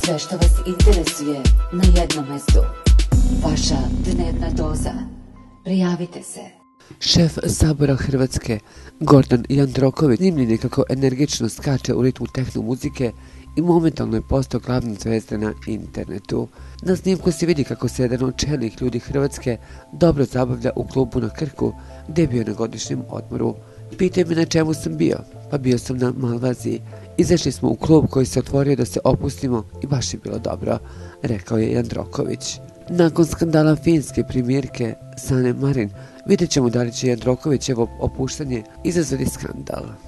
Sve što vas interesuje na jednom mestu. Vaša dnevna doza. Prijavite se. Šef Sabora Hrvatske, Gordan Jandroković, snimljen kako energično skače u ritmu tehno muzike i momentalno je postao glavna zvezda na internetu. Na snimku se vidi kako se jedan od čelnih ljudi Hrvatske dobro zabavlja u klubu na Krku, gdje je bio na godišnjem odmoru. Pitaju me na čemu sam bio, pa bio sam na Malvaziji. Izašli smo u klub koji se otvorio da se opustimo i baš je bilo dobro, rekao je Jandroković. Nakon skandala finske premijerke Sanne Marin, vidjet ćemo da li će Jandrokovićevo opuštanje izazvati skandal.